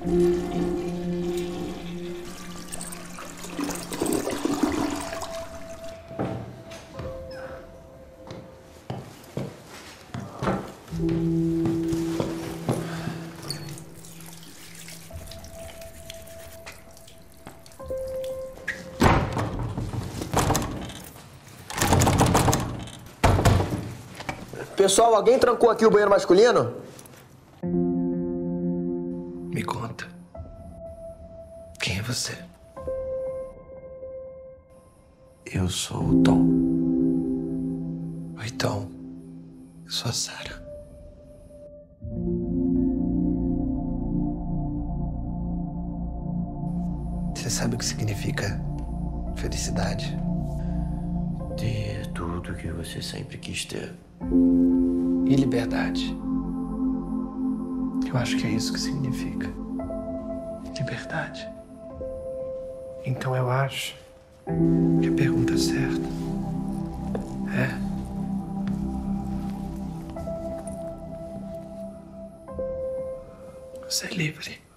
Pessoal, alguém trancou aqui o banheiro masculino? Me conta. Quem é você? Eu sou o Tom. Oi, Tom. Eu sou a Sarah. Você sabe o que significa felicidade? Ter tudo que você sempre quis ter. E liberdade. Eu acho que é isso que significa. Liberdade. Então eu acho que a pergunta certa é: você é livre?